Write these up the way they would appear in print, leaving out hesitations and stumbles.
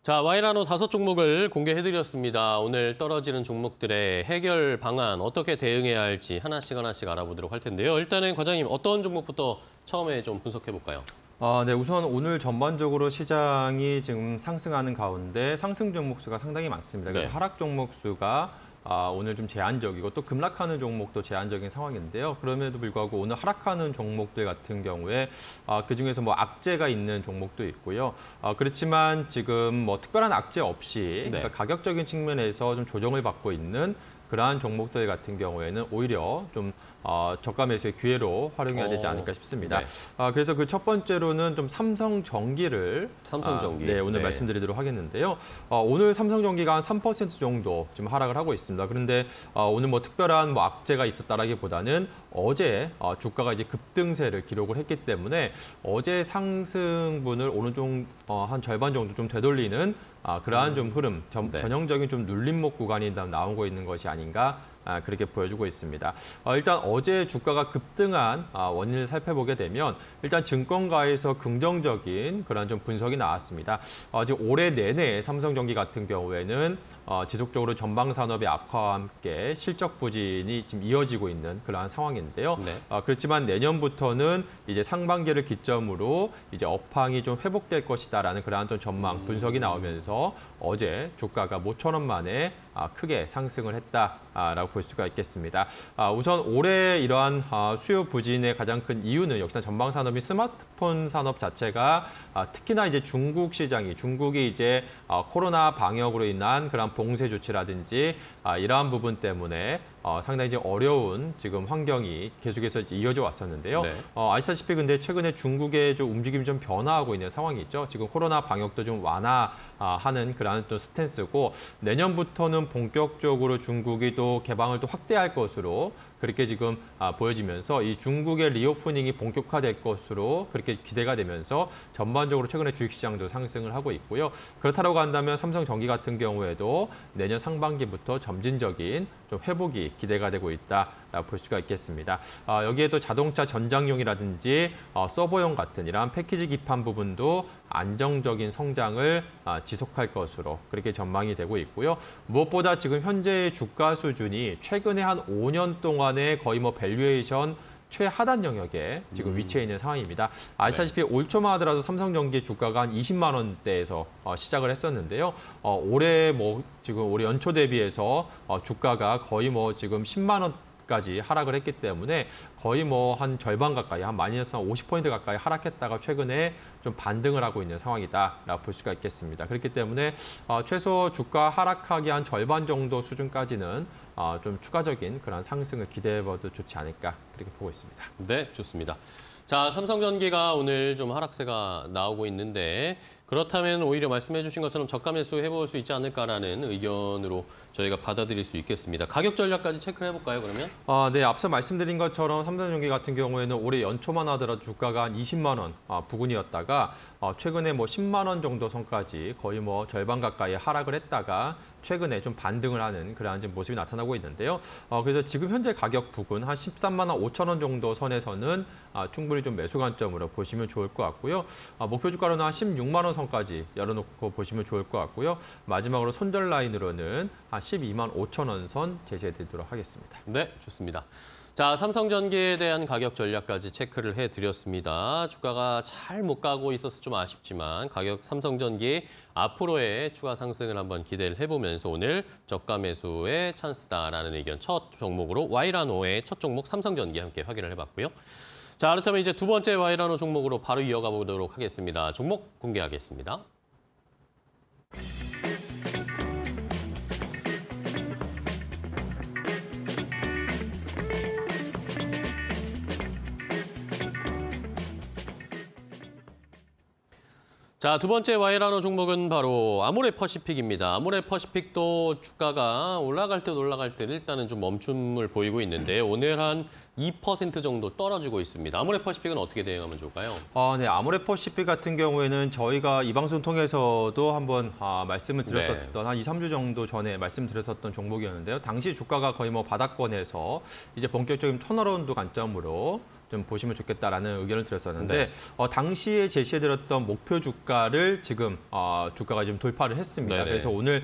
자, 와이라노 5종목을 공개해드렸습니다. 오늘 떨어지는 종목들의 해결 방안, 어떻게 대응해야 할지 하나씩 알아보도록 할 텐데요. 일단은 과장님, 어떤 종목부터 처음에 좀 분석해볼까요? 네, 우선 오늘 전반적으로 시장이 지금 상승하는 가운데 상승 종목 수가 상당히 많습니다. 그래서 하락 종목 수가 오늘 좀 제한적이고 또 급락하는 종목도 제한적인 상황인데요. 그럼에도 불구하고 오늘 하락하는 종목들 같은 경우에 그중에서 뭐 악재가 있는 종목도 있고요. 그렇지만 지금 뭐 특별한 악재 없이 그러니까 가격적인 측면에서 좀 조정을 받고 있는 그러한 종목들 같은 경우에는 오히려 좀 저가 매수의 기회로 활용해야 되지 않을까 싶습니다. 그래서 그 첫 번째로는 좀 삼성전기를 오늘 말씀드리도록 하겠는데요. 오늘 삼성전기가 한 3% 정도 지금 하락을 하고 있습니다. 그런데 오늘 뭐 특별한 뭐 악재가 있었다라기보다는 어제 주가가 이제 급등세를 기록을 했기 때문에 어제 상승분을 오늘 좀 한 절반 정도 좀 되돌리는 그러한 좀 흐름, 전형적인 좀 눌림목 구간이 나오고 있는 것이 아닌가 그렇게 보여주고 있습니다. 일단 어제 주가가 급등한 원인을 살펴보게 되면 일단 증권가에서 긍정적인 그런 좀 분석이 나왔습니다. 지금 올해 내내 삼성전기 같은 경우에는 지속적으로 전방 산업의 악화와 함께 실적 부진이 지금 이어지고 있는 그러한 상황인데요. 그렇지만 내년부터는 이제 상반기를 기점으로 이제 업황이 좀 회복될 것이다라는 그러한 좀 전망 분석이 나오면서 어제 주가가 모처럼 만에 크게 상승을 했다라고 볼 수가 있겠습니다. 우선 올해 이러한 수요 부진의 가장 큰 이유는 역시나 전방 산업이 스마트폰 산업 자체가 특히나 이제 중국이 이제 코로나 방역으로 인한 그런 봉쇄 조치라든지 이러한 부분 때문에 상당히 이제 어려운 지금 환경이 계속해서 이제 이어져 왔었는데요. 아시다시피 근데 최근에 중국의 좀 움직임이 좀 변화하고 있는 상황이 있죠. 지금 코로나 방역도 좀 완화하는 그러한 또 스탠스고 내년부터는 본격적으로 중국이 또 개방을 또 확대할 것으로 그렇게 지금 보여지면서 이 중국의 리오프닝이 본격화될 것으로 그렇게 기대가 되면서 전반적으로 최근에 주식시장도 상승을 하고 있고요. 그렇다고 한다면 삼성전기 같은 경우에도 내년 상반기부터 점진적인 좀 회복이 기대가 되고 있다. 볼 수가 있겠습니다. 여기에 또 자동차 전장용이라든지 서버용 같은 이러한 패키지 기판 부분도 안정적인 성장을 지속할 것으로 그렇게 전망이 되고 있고요. 무엇보다 지금 현재의 주가 수준이 최근에 한 5년 동안의 거의 뭐 밸류에이션 최하단 영역에 지금 위치해 있는 상황입니다. 아시다시피 올 초만 하더라도 삼성전기 주가가 한 20만 원대에서 시작을 했었는데요. 올해 연초 대비해서 주가가 거의 뭐 지금 10만 원 까지 하락을 했기 때문에 거의 뭐 한 절반 가까이, 한 마이너스 50% 가까이 하락했다가 최근에 좀 반등을 하고 있는 상황이다라고 볼 수가 있겠습니다. 그렇기 때문에 최소 주가 하락하기 한 절반 정도 수준까지는 좀 추가적인 그런 상승을 기대해봐도 좋지 않을까 그렇게 보고 있습니다. 네, 좋습니다. 자, 삼성전기가 오늘 좀 하락세가 나오고 있는데 그렇다면 오히려 말씀해 주신 것처럼 저가 매수 해볼 수 있지 않을까라는 의견으로 저희가 받아들일 수 있겠습니다. 가격 전략까지 체크를 해볼까요, 그러면? 네, 앞서 말씀드린 것처럼 삼성전기 같은 경우에는 올해 연초만 하더라도 주가가 한 20만 원 부근이었다가 최근에 뭐 10만 원 정도 선까지 거의 뭐 절반 가까이 하락을 했다가 최근에 좀 반등을 하는 그러한 모습이 나타나고 있는데요. 그래서 지금 현재 가격 부근 한 13만 원 5천 원 정도 선에서는 충분히 좀 매수 관점으로 보시면 좋을 것 같고요. 목표 주가로는 한 16만 원 선까지 열어놓고 보시면 좋을 것 같고요. 마지막으로 손절 라인으로는 한 12만 5천 원 선 제시해드리도록 하겠습니다. 네, 좋습니다. 자, 삼성전기에 대한 가격 전략까지 체크를 해드렸습니다. 주가가 잘 못 가고 있어서 좀 아쉽지만 삼성전기 앞으로의 추가 상승을 한번 기대를 해보면서 오늘 저가 매수의 찬스다라는 의견 첫 종목으로 와이라노의 첫 종목 삼성전기 함께 확인을 해봤고요. 자, 그렇다면 이제 두 번째 와이라노 종목으로 바로 이어가 보도록 하겠습니다. 종목 공개하겠습니다. 자, 두 번째 와이라노 종목은 바로 아모레퍼시픽입니다. 아모레퍼시픽도 주가가 올라갈 듯 일단은 좀 멈춤을 보이고 있는데 오늘 한 2% 정도 떨어지고 있습니다. 아모레퍼시픽은 어떻게 대응하면 좋을까요? 네, 아모레퍼시픽 같은 경우에는 저희가 이 방송 통해서도 한번 말씀을 드렸었던 한 2, 3주 정도 전에 말씀드렸었던 종목이었는데요. 당시 주가가 거의 뭐 바닥권에서 이제 본격적인 턴어라운드 관점으로 좀 보시면 좋겠다라는 의견을 드렸었는데 네. 당시에 제시해드렸던 목표 주가를 지금 주가가 좀 돌파를 했습니다. 네네. 그래서 오늘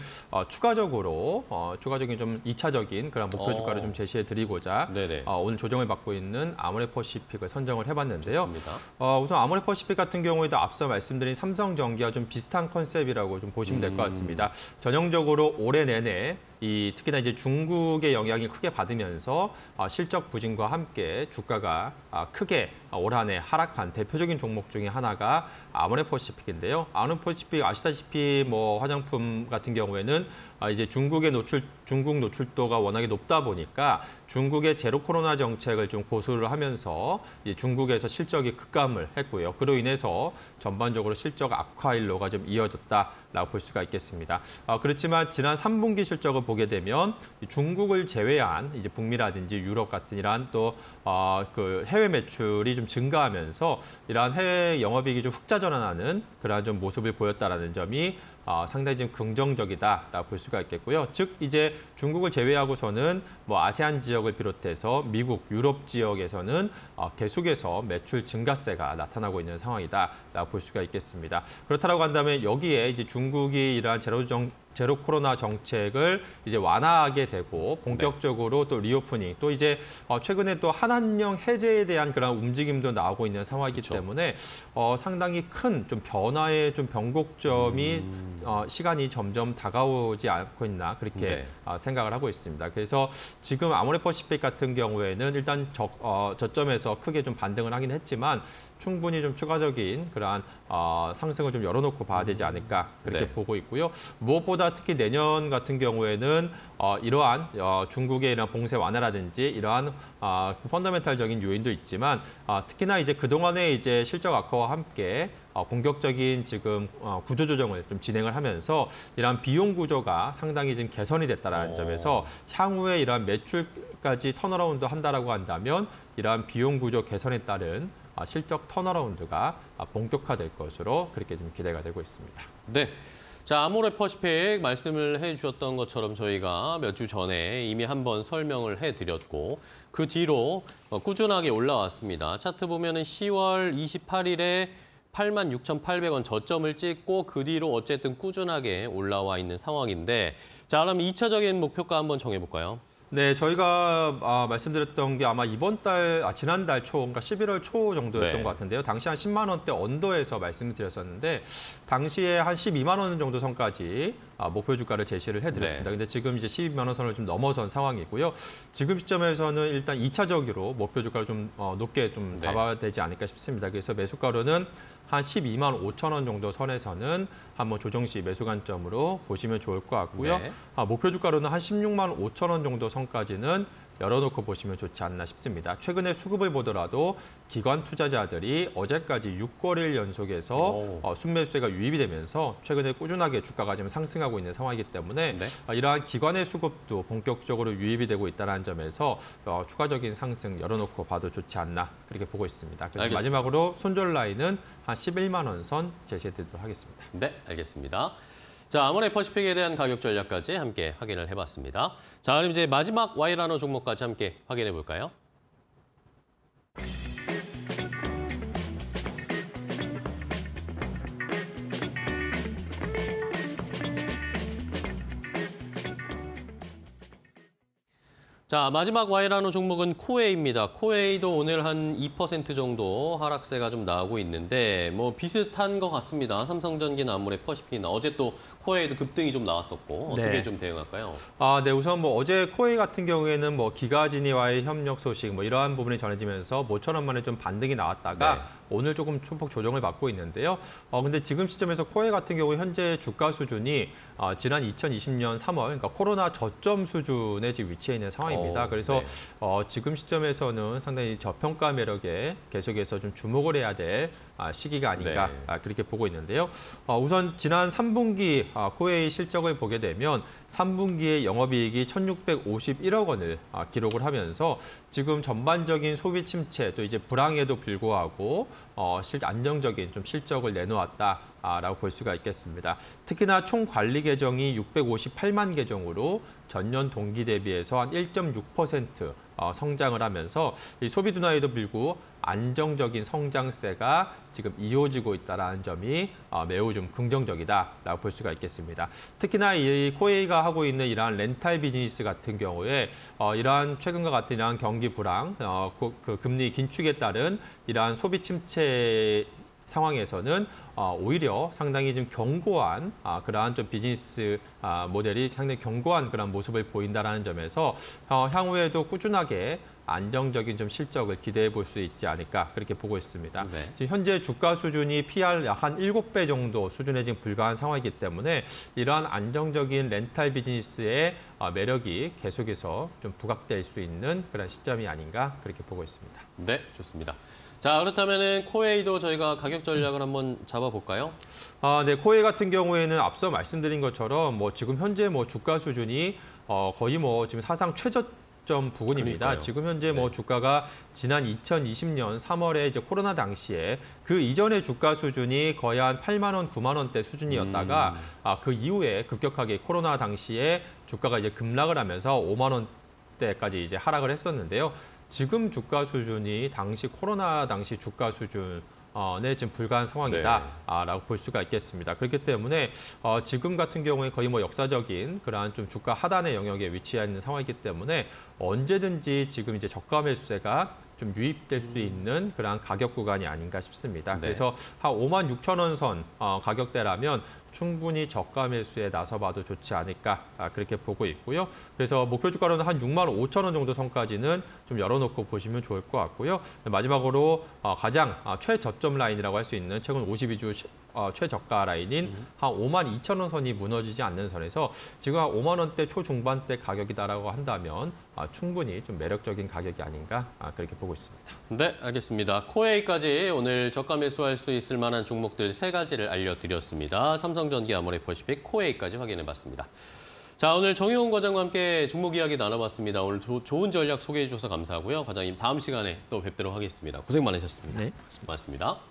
추가적인 좀 2차적인 그런 목표 주가를 좀 제시해드리고자 네네. 오늘 조정을 받고 있는 아모레퍼시픽을 선정을 해봤는데요. 좋습니다. 우선 아모레퍼시픽 같은 경우에도 앞서 말씀드린 삼성전기와 좀 비슷한 컨셉이라고 좀 보시면 될 것 같습니다. 전형적으로 올해 내내 특히나 이제 중국의 영향이 크게 받으면서 실적 부진과 함께 주가가 크게 올 한 해 하락한 대표적인 종목 중에 하나가 아모레퍼시픽인데요. 아모레퍼시픽 아시다시피 뭐 화장품 같은 경우에는 이제 중국 노출도가 워낙에 높다 보니까 중국의 제로 코로나 정책을 좀 고수를 하면서 이제 중국에서 실적이 급감을 했고요. 그로 인해서 전반적으로 실적 악화 일로가 좀 이어졌다라고 볼 수가 있겠습니다. 그렇지만 지난 3분기 실적을 보게 되면 중국을 제외한 이제 북미라든지 유럽 같은 이러한 또 그 해외 매출이 좀 증가하면서 이러한 해외 영업이익이 좀 흑자 전환하는 그러한 좀 모습을 보였다라는 점이 상당히 좀 긍정적이다라고 볼 수가 있겠고요. 즉 이제 중국을 제외하고서는 뭐 아세안 지역을 비롯해서 미국, 유럽 지역에서는 계속해서 매출 증가세가 나타나고 있는 상황이다라고 볼 수가 있겠습니다. 그렇다고 한다면 여기에 이제 중국이 이러한 제로 코로나 정책을 이제 완화하게 되고 본격적으로 또 리오프닝 또 이제 최근에 또 한한령 해제에 대한 그런 움직임도 나오고 있는 상황이기 그렇죠. 때문에 상당히 큰 좀 변화의 좀 변곡점이 시간이 점점 다가오지 않고 있나 그렇게 생각을 하고 있습니다. 그래서 지금 아모레퍼시픽 같은 경우에는 일단 저점에서 크게 좀 반등을 하긴 했지만 충분히 좀 추가적인 그러한 상승을 좀 열어놓고 봐야 되지 않을까 그렇게 보고 있고요. 무엇보다 특히 내년 같은 경우에는 이러한 중국의 이런 봉쇄 완화라든지 이러한 펀더멘탈적인 요인도 있지만 특히나 이제 그동안의 이제 실적 악화와 함께 본격적인 지금 구조 조정을 좀 진행을 하면서 이러한 비용 구조가 상당히 지금 개선이 됐다라는 점에서 향후에 이러한 매출까지 턴어라운드 한다라고 한다면 이러한 비용 구조 개선에 따른 실적 턴어라운드가 본격화될 것으로 그렇게 좀 기대가 되고 있습니다. 네. 자, 아모레퍼시픽 말씀을 해주셨던 것처럼 저희가 몇 주 전에 이미 한번 설명을 해드렸고 그 뒤로 꾸준하게 올라왔습니다. 차트 보면은 10월 28일에 86,800원 저점을 찍고 그 뒤로 어쨌든 꾸준하게 올라와 있는 상황인데 자, 그럼 2차적인 목표가 한번 정해볼까요? 네, 저희가 말씀드렸던 게 아마 지난달 초, 그러니까 11월 초 정도였던 것 같은데요. 당시 한 10만 원대 언더에서 말씀을 드렸었는데 당시에 한 12만 원 정도 선까지 목표 주가를 제시를 해드렸습니다. 근데 지금 이제 12만 원 선을 좀 넘어선 상황이고요. 지금 시점에서는 일단 2차적으로 목표 주가를 좀 높게 좀 잡아야 되지 않을까 싶습니다. 그래서 매수가로는 한 12만 5천 원 정도 선에서는 한번 조정 시 매수 관점으로 보시면 좋을 것 같고요. 목표 주가로는 한 16만 5천 원 정도 선까지는 열어놓고 보시면 좋지 않나 싶습니다. 최근에 수급을 보더라도 기관 투자자들이 어제까지 6거래일 연속해서 순매수세가 유입이 되면서 최근에 꾸준하게 주가가 지금 상승하고 있는 상황이기 때문에 이러한 기관의 수급도 본격적으로 유입이 되고 있다는 점에서 추가적인 상승 열어놓고 봐도 좋지 않나 그렇게 보고 있습니다. 그래서 마지막으로 손절 라인은 한 11만 원 선 제시해드리도록 하겠습니다. 네, 알겠습니다. 자, 아모레퍼시픽에 대한 가격 전략까지 함께 확인을 해봤습니다. 자, 그럼 이제 마지막 Y라노 종목까지 함께 확인해 볼까요? 자, 마지막 Y라노 종목은 코웨이입니다. 코웨이도 오늘 한 2% 정도 하락세가 좀 나오고 있는데 뭐 비슷한 것 같습니다. 삼성전기나 아모레퍼시픽이나 어제 또 코웨이도 급등이 좀 나왔었고 어떻게 좀 대응할까요? 네, 우선 뭐 어제 코웨이 같은 경우에는 뭐 기가진이와의 협력 소식 뭐 이러한 부분이 전해지면서 모처럼 만에 좀 반등이 나왔다가 오늘 조금 소폭 조정을 받고 있는데요. 근데 지금 시점에서 코웨이 같은 경우 현재 주가 수준이 지난 2020년 3월 그러니까 코로나 저점 수준에 지금 위치해 있는 상황입니다. 그래서 지금 시점에서는 상당히 저평가 매력에 계속해서 좀 주목을 해야 될 시기가 아닌가 그렇게 보고 있는데요. 우선 지난 3분기 코웨이 실적을 보게 되면 3분기에 영업이익이 1,651억 원을 기록을 하면서 지금 전반적인 소비 침체 또 이제 불황에도 불구하고 안정적인 좀 실적을 내놓았다라고 볼 수가 있겠습니다. 특히나 총 관리 계정이 658만 계정으로 전년 동기 대비해서 한 1.6% 성장을 하면서 이 소비 둔화에도 불구하고 안정적인 성장세가 지금 이어지고 있다는 점이 매우 좀 긍정적이다라고 볼 수가 있겠습니다. 특히나 이 코웨이가 하고 있는 이러한 렌탈 비즈니스 같은 경우에 이러한 최근과 같은 이러한 경기 불황, 그 금리 긴축에 따른 이러한 소비 침체 상황에서는 오히려 상당히 좀 견고한 그러한 좀 비즈니스 모델이 상당히 견고한 그런 모습을 보인다는 점에서 향후에도 꾸준하게 안정적인 좀 실적을 기대해 볼 수 있지 않을까 그렇게 보고 있습니다. 네. 지금 현재 주가 수준이 PR 약 한 7배 정도 수준에 지금 불과한 상황이기 때문에 이러한 안정적인 렌탈 비즈니스의 매력이 계속해서 좀 부각될 수 있는 그런 시점이 아닌가 그렇게 보고 있습니다. 네, 좋습니다. 자, 그렇다면은 코웨이도 저희가 가격 전략을 한번 잡아볼까요? 네, 코웨이 같은 경우에는 앞서 말씀드린 것처럼 지금 현재 주가 수준이 거의 지금 사상 최저점 부근입니다. 그러니까요. 지금 현재 네. 주가가 지난 2020년 3월에 이제 코로나 당시에 그 이전의 주가 수준이 거의 한 8만 원, 9만 원대 수준이었다가 그 이후에 급격하게 코로나 당시에 주가가 이제 급락을 하면서 5만 원대까지 이제 하락을 했었는데요. 지금 주가 수준이 당시 코로나 당시 주가 수준 네, 지금 불과한 상황이다라고 볼 수가 있겠습니다. 그렇기 때문에 지금 같은 경우에 거의 역사적인 그러한 좀 주가 하단의 영역에 위치해 있는 상황이기 때문에 언제든지 지금 이제 저가 매수세가 좀 유입될 수 있는 그러한 가격 구간이 아닌가 싶습니다. 네. 그래서 한 5만 6천 원 선 가격대라면 충분히 저가 매수에 나서봐도 좋지 않을까 그렇게 보고 있고요. 그래서 목표 주가로는 한 6만 5천 원 정도 선까지는 좀 열어놓고 보시면 좋을 것 같고요. 마지막으로 가장 최저점 라인이라고 할 수 있는 최근 52주 최저가 라인인 한 5만 2천 원 선이 무너지지 않는 선에서 지금 한 5만 원대 초중반대 가격이다라고 한다면 충분히 좀 매력적인 가격이 아닌가 그렇게 보고 있습니다. 네, 알겠습니다. 코웨이까지 오늘 저가 매수할 수 있을 만한 종목들 3가지를 알려드렸습니다. 삼성전기, 아모레퍼시픽, 코웨이까지 확인해봤습니다. 자, 오늘 정의용 과장과 함께 종목 이야기 나눠봤습니다. 오늘 좋은 전략 소개해 주셔서 감사하고요. 과장님, 다음 시간에 또 뵙도록 하겠습니다. 고생 많으셨습니다. 네. 고맙습니다.